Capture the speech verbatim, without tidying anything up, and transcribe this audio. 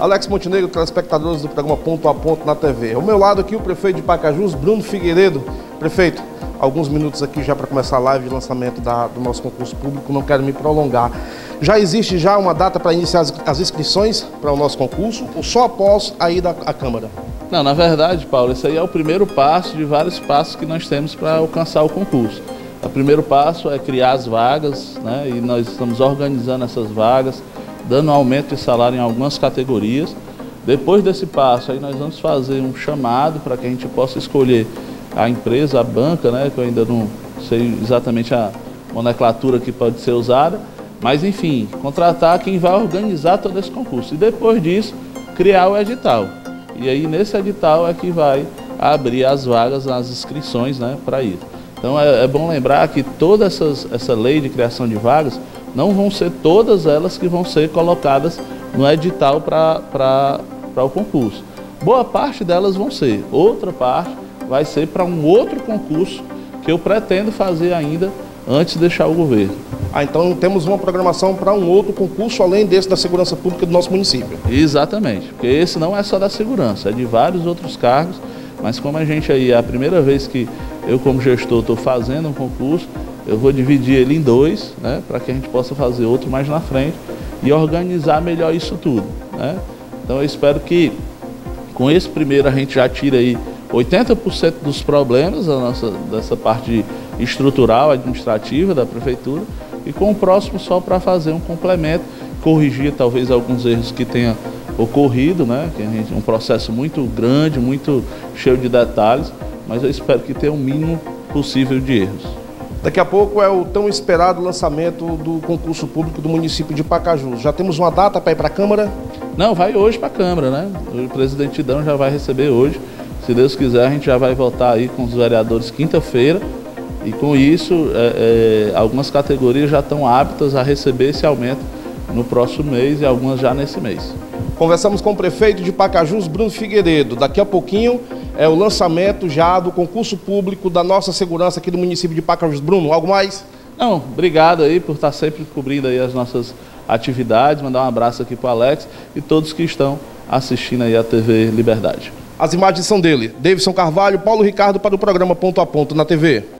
Alex Montenegro, telespectadores do programa Ponto a Ponto na T V. Ao meu lado aqui o prefeito de Pacajus, Bruno Figueiredo. Prefeito, alguns minutos aqui já para começar a live de lançamento da, do nosso concurso público, não quero me prolongar. Já existe já uma data para iniciar as, as inscrições para o nosso concurso ou só após a ida à Câmara? Não, na verdade, Paulo, esse aí é o primeiro passo de vários passos que nós temos para alcançar o concurso. O primeiro passo é criar as vagas, né, e nós estamos organizando essas vagas, dando aumento de salário em algumas categorias. Depois desse passo, aí nós vamos fazer um chamado para que a gente possa escolher a empresa, a banca, né, que eu ainda não sei exatamente a nomenclatura que pode ser usada, mas enfim, contratar quem vai organizar todo esse concurso. E depois disso, criar o edital. E aí nesse edital é que vai abrir as vagas, as inscrições, né, para ir. Então é, é bom lembrar que toda essas, essa lei de criação de vagas, não vão ser todas elas que vão ser colocadas no edital para o concurso. Boa parte delas vão ser, outra parte vai ser para um outro concurso que eu pretendo fazer ainda antes de deixar o governo. Ah, então temos uma programação para um outro concurso além desse da segurança pública do nosso município. Exatamente, porque esse não é só da segurança, é de vários outros cargos, mas como a gente aí, é a primeira vez que eu como gestor estou fazendo um concurso, eu vou dividir ele em dois, né, para que a gente possa fazer outro mais na frente e organizar melhor isso tudo, né? Então eu espero que com esse primeiro a gente já tire aí oitenta por cento dos problemas da nossa, dessa parte estrutural, administrativa da prefeitura, e com o próximo só para fazer um complemento, corrigir talvez alguns erros que tenha ocorrido, né? Que a gente, um processo muito grande, muito cheio de detalhes, mas eu espero que tenha o mínimo possível de erros. Daqui a pouco é o tão esperado lançamento do concurso público do município de Pacajus. Já temos uma data para ir para a Câmara? Não, vai hoje para a Câmara, né? O presidente Idão já vai receber hoje. Se Deus quiser, a gente já vai votar aí com os vereadores quinta-feira. E com isso, é, é, algumas categorias já estão aptas a receber esse aumento no próximo mês e algumas já nesse mês. Conversamos com o prefeito de Pacajus, Bruno Figueiredo. Daqui a pouquinho é o lançamento já do concurso público da nossa segurança aqui do município de Pacajus. Bruno, algo mais? Não, obrigado aí por estar sempre cobrindo aí as nossas atividades. Mandar um abraço aqui para o Alex e todos que estão assistindo aí a T V Liberdade. As imagens são dele, Davidson Carvalho, Paulo Ricardo para o programa Ponto a Ponto na T V.